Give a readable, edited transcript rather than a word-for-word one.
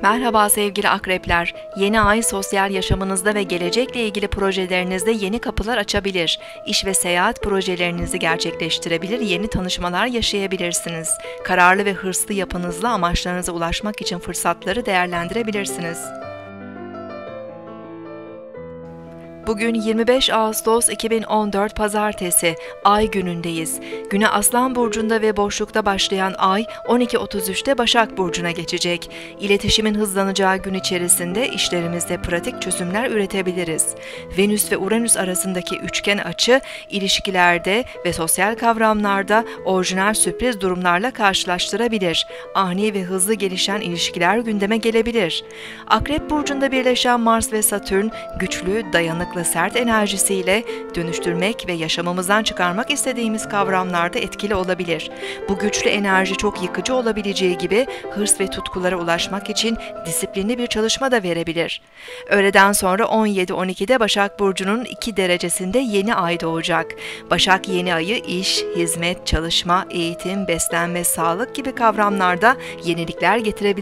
Merhaba sevgili akrepler. Yeni ay sosyal yaşamınızda ve gelecekle ilgili projelerinizde yeni kapılar açabilir. İş ve seyahat projelerinizi gerçekleştirebilir, yeni tanışmalar yaşayabilirsiniz. Kararlı ve hırslı yapınızla amaçlarınıza ulaşmak için fırsatları değerlendirebilirsiniz. Bugün 25 Ağustos 2014 Pazartesi, Ay günündeyiz. Güne Aslan Burcu'nda ve boşlukta başlayan Ay, 12.33'te Başak Burcu'na geçecek. İletişimin hızlanacağı gün içerisinde işlerimizde pratik çözümler üretebiliriz. Venüs ve Uranüs arasındaki üçgen açı, ilişkilerde ve sosyal kavramlarda orijinal sürpriz durumlarla karşılaştırabilir. Ani ve hızlı gelişen ilişkiler gündeme gelebilir. Akrep Burcu'nda birleşen Mars ve Satürn, güçlü, dayanıklı, sert enerjisiyle dönüştürmek ve yaşamımızdan çıkarmak istediğimiz kavramlarda etkili olabilir. Bu güçlü enerji çok yıkıcı olabileceği gibi hırs ve tutkulara ulaşmak için disiplinli bir çalışma da verebilir. Öğleden sonra 17-12'de Başak Burcu'nun 2 derecesinde yeni ay doğacak. Başak yeni ayı iş, hizmet, çalışma, eğitim, beslenme, sağlık gibi kavramlarda yenilikler getirebilir.